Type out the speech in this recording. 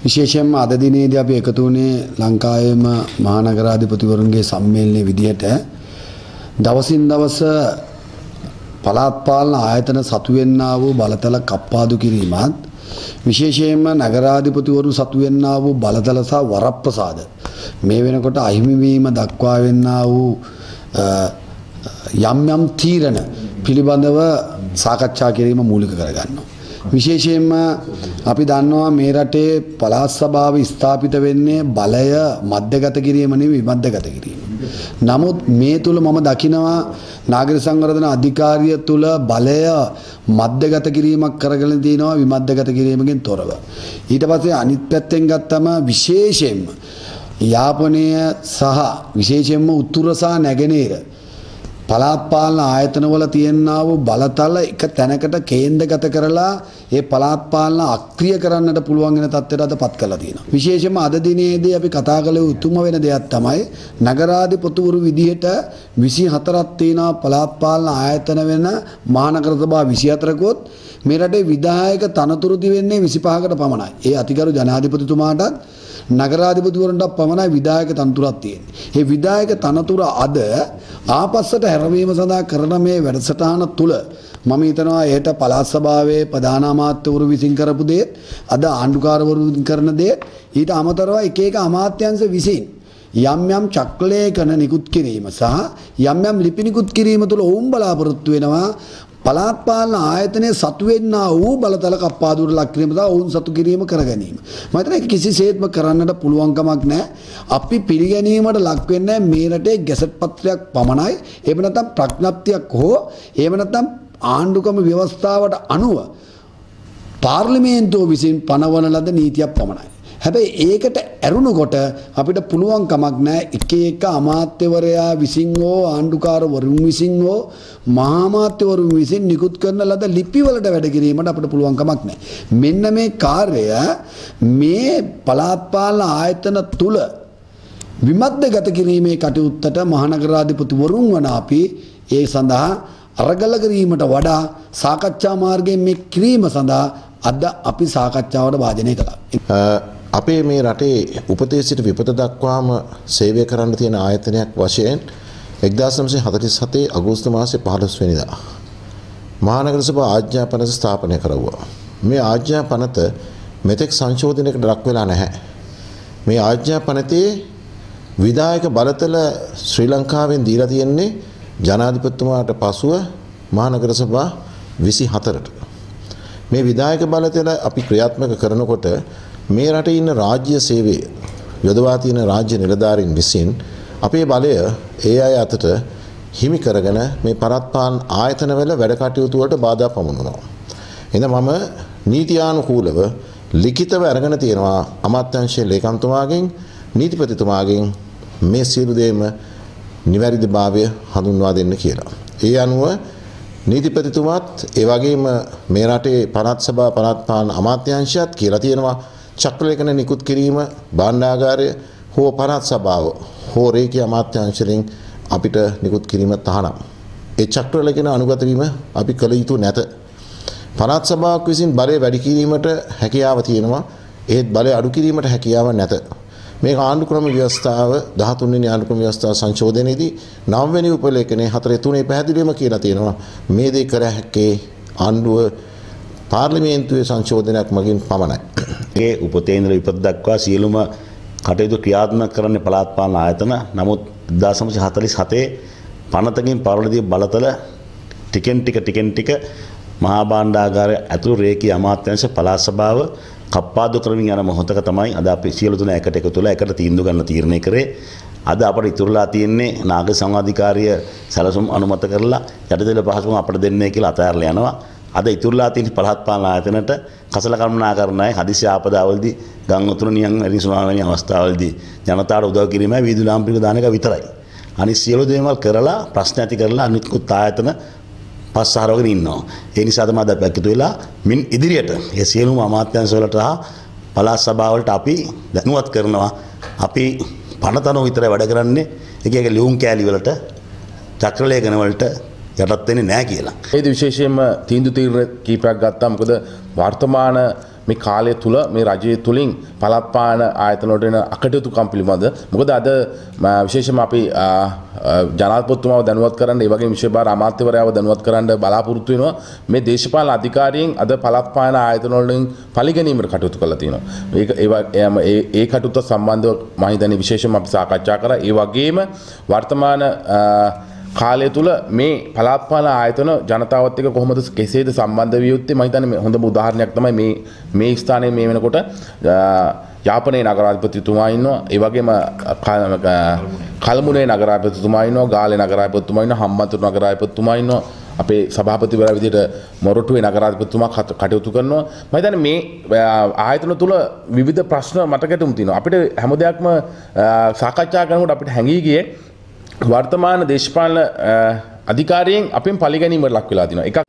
විශේෂයෙන්ම අද දිනේදී අපි එකතු වුණේ ලංකාවේම මහනගරාධිපතිවරුන්ගේ සම්මේලනයේ විදිහට දවසින් දවස පළාත් පාලන ආයතන සතු වෙන්නා වූ බලතල කප්පාදු කිරීමත් විශේෂයෙන්ම නගරාධිපතිවරු සතු වෙන්නා වූ බලතල සහ වරප්‍රසාද මේ වෙනකොට අහිමි වීම දක්වා වෙන්නා වූ යම් යම් තීරණ පිළිබඳව සාකච්ඡා කිරීම මූලික කරගන්නවා. විශේෂයෙන්ම අපි දන්නවා මේ රටේ පළාත් සභාව ස්ථාපිත වෙන්නේ බලය මධ්‍යගත කිරීම නෙවෙයි විමධ්‍යගත කිරීම. නමුත් මේ තුල මම දකිනවා නාගරික සංවර්ධන අධිකාරිය තුල බලය මධ්‍යගත කිරීමක් කරගෙන තිනවා විමධ්‍යගත කිරීමකින් තොරව. ඊට පස්සේ අනිත් පැත්තෙන් ගත්තම විශේෂයෙන්ම යාපනය සහ විශේෂයෙන්ම උතුර සහ නැගෙනහිර පළාත් පාලන ආයතනවල තියෙනා වූ බලතල එක තැනකට කේන්ද්‍රගත කරලා ඒ පළාත් පාලන අක්‍රිය කරන්නට පුළුවන් වෙන තත්ත්වයට අදපත් කරලා තියෙනවා. විශේෂයෙන්ම අද දිනේදී අපි කතා කළේ උතුම්ම වෙන දෙයක් තමයි නගරාධිපතිවරු විදිහට 24ක් තියෙනවා පළාත් පාලන ආයතන වෙන මහනගර සභා 24කොත් මේ රටේ විධායක තනතුරු දෙන්නේ 25කට පමණයි. ඒ අතිගරු ජනාධිපතිතුමාටත් නගරාධිපතිවරුන්ට පමණයි විධායක තනතුරක් තියෙන්නේ. මේ විධායක තනතුර අද ආපස්සට හැරවීම සඳහා කරන මේ වැඩසටහන තුල මම හිතනවා ඒට පළාත් සභාවේ ප්‍රධාන අමාත්‍යවරු විසින් කරපු දේ අද ආණ්ඩුකාරවරු විසින් කරන දේ ඊට අමතරව එක එක අමාත්‍යංශ විසින් යම් යම් චක්‍රලේඛන නිකුත් කිරීම සහ යම් යම් ලිපි නිකුත් කිරීම තුළ ඔවුන් බලාපොරොත්තු වෙනවා පළාත් පාලන ආයතනයේ සතු වෙන්නා වූ බලතල කප්පාදුවට ලක් කිරීම සහ ඔවුන් සතු කිරීම කර ගැනීම. මම හිතන්නේ කිසිසේත්ම කරන්නට පුළුවන් කමක් නැහැ. අපි පිළිගැනීමට ලක් වෙන්නේ මේ රටේ ගැසට් පත්‍රයක් පමණයි. එහෙම නැත්නම් ප්‍රඥප්තියක් හෝ එහෙම නැත්නම් ආණ්ඩුක්‍රම ව්‍යවස්ථාවට අනුව පාර්ලිමේන්තුව විසින් පනවන ලද නීතියක් පමණයි. හැබැයි ඒකට ඇරුණුකොට අපිට පුළුවන් කමක් නැහැ එක එක අමාත්‍යවරයා විසින් හෝ ආණ්ඩුකාරවරුන් විසින් හෝ මහා අමාත්‍යවරුන් විසින් නිකුත් කරන ලද ලිපි වලට වැඩ කිරීමට අපිට පුළුවන් කමක් නැහැ. මෙන්න මේ කාර්යය මේ පළාත් පාලන ආයතන තුල විමධ්‍යගත කිරීමේ කටයුත්තට මහනගරාධිපතිවරුන් වන අපි ඒ සඳහා අරගල කිරීමට වඩා සාකච්ඡා මාර්ගයෙන් මේ කිරීම සඳහා අද අපි සාකච්ඡාවට වාජනය කළා. අපේ මේ රටේ උපතේ සිට විපත දක්වාම සේවය කරන්න තියෙන ආයතනයක් වශයෙන් 1947 අගෝස්තු මාසයේ 15 වෙනිදා මහනගර සභා ආඥා පනත ස්ථාපනය කරුවා. මේ ආඥා පනත මෙතෙක් සංශෝධනයකට ලක් වෙලා නැහැ. මේ ආඥා පනතේ විධායක බලතල ශ්‍රී ලංකාවෙන් දීලා තියෙන්නේ ජනාධිපතිතුමාට පසුව මහනගර සභා 24ට. මේ විධායක බලතල අපි ක්‍රියාත්මක කරනකොට මේ රටේ ඉන්න රාජ්‍ය සේවයේ යොදවා තියෙන රාජ්‍ය නිලධාරීන් විසින් අපේ බලය ඒ අය අතට හිමි කරගෙන මේ පළාත් පාලන ආයතනවල වැඩ කටයුතු වලට බාධා පමුණුනවා. එහෙනම් මම නීතියානුකූලව ලිඛිතව අරගෙන තියෙනවා අමාත්‍යාංශයේ ලේකම්තුමාගෙන් නීතිපතිතුමාගෙන් මේ සියලු දේම නිවැරදිභාවය හඳුන්වා දෙන්න කියලා. ඒ අනුව නීතිපතිතුමාත් ඒ වගේම මේ රටේ පළාත් සභා පළාත් පාලන අමාත්‍යාංශයත් කියලා තියෙනවා චක්‍රලේඛන නිකුත් කිරීම භාණ්ඩාගාරය හෝ පළාත් සභාව හෝ රේඛීය අමාත්‍යාංශයෙන් අපිට නිකුත් කිරීම තහනම්. ඒ චක්‍රලේඛන අනුගත වීම අපි කළ යුතු නැත. පළාත් සභාවක් විසින් බලය වැඩි කිරීමට හැකියාව තියෙනවා. ඒත් බලය අඩු කිරීමට හැකියාව නැත. මේක ආණ්ඩුක්‍රම ව්‍යවස්ථාව 13 වෙනි ආණ්ඩුක්‍රම ව්‍යවස්ථාව සංශෝධනයේදී 9 වෙනි උපලේඛනයේ 4.3 පැහැදිලිවම කියලා තියෙනවා මේ දේ කර හැක්කේ ආණ්ඩුව පාර්ලිමේන්තුවේ සංශෝධනයක් මගින් පමණයි. ඒ උපතේ ඉඳලා විපත දක්වා සියලුම කටයුතු ක්‍රියාත්මක කරන්නේ පළාත් පාලන ආයතන. නමුත් 1947 පනතකින් පරවලදී බලතල ටිකෙන් ටික මහා භාණ්ඩාගාරය ඇතුළු රේඛීය අමාත්‍යාංශ පළාත් සභාව කප්පාදු කරමින් යන මොහොතක තමයි අද අපි සියලු දෙනා එකට එකතු වෙලා එකට තීන්දුව ගන්න තීරණය කරේ. අද අපට ඉතුරුලා තියෙන්නේ නාගරික සංවාධිකාරිය සැලසුම් අනුමත කරලා යටිදෙල පහසුකම් අපට දෙන්නේ කියලා අතහැරලා යනවා. අද ඉතුරුලා තියෙන පළාත් පාලන ආයතනට කසල කළමනාකරණයි හදිසි ආපදාවලදී ගම් උතුරු නියම් ඇරි සුනාමි අවස්ථාවලදී ජනතාවට උදව් කිරීමයි වීදුරු ලාම්පික දාන එක විතරයි. අනිත් සියලු දේවල් කරලා ප්‍රශ්න ඇති කරලා අනිත්කුත් ආයතන පස්සහරවගෙන ඉන්නවා. ඒ නිසා තමයි අද අපි එකතු වෙලා මින් ඉදිරියට ඒ සියලුම අමාත්‍යාංශ වලට හා පළාත් සභාව වලට අපි දැනුවත් කරනවා. අපි පනතන විතරයි වැඩ කරන්නේ. එක එක ලියුම් කෑලි වලට චක්‍රලේඛන වලට යටත් වෙන්නේ නැහැ කියලා. ඒද විශේෂයෙන්ම තීන්දුව කීපයක් ගත්තා. මොකද වර්තමාන මේ කාලය තුල මේ රජය තුලින් පළාත් පාලන ආයතන වලට එන අකටයුතුකම් පිළිබඳ මොකද අද විශේෂයෙන්ම අපි ජනාධිපතිතුමාව දැනුවත් කරන්න ඒ වගේම විශේෂ භාර අමාත්‍යවරයාව දැනුවත් කරන්න බලාපොරොත්තු වෙනවා මේ දේශපාලන අධිකාරියෙන් අද පළාත් පාලන ආයතන වලින් පරිගැනීමට කටයුතු කරලා තියෙනවා. ඒ කටයුතු සම්බන්ධව මම හිතන්නේ විශේෂයෙන්ම අපි සාකච්ඡා කරා. ඒ වගේම වර්තමාන කාලය තුල මේ පළාත් පාලන ආයතන ජනතාවත් එක්ක කොහොමද කෙසේද සම්බන්ධ විය යුත්තේ මම හිතන්නේ හොඳම උදාහරණයක් තමයි මේ ස්ථානයේ මේ වෙනකොට යාපනයේ නගරාධිපතිතුමා ඉන්නවා ඒ වගේම කලමුණේ නගරාධිපතිතුමා ඉන්නවා ගාලේ නගරාධිපතිතුමා ඉන්නවා හම්බන්තොට නගරාධිපතිතුමා ඉන්නවා අපේ සභාපතිවරයා විදිහට මොරටුවේ නගරාධිපතිතුමා කටයුතු කරනවා මම හිතන්නේ මේ ආයතන තුල විවිධ ප්‍රශ්න මතකෙටුම් තියෙනවා අපිට හැම දෙයක්ම සාකච්ඡා කරනකොට අපිට හැඟී ගියේ වර්තමාන දේශපාලන අධිකාරියෙන් අපෙන් පරිගැනීමට ලක් වෙලා තිනවා. එකක්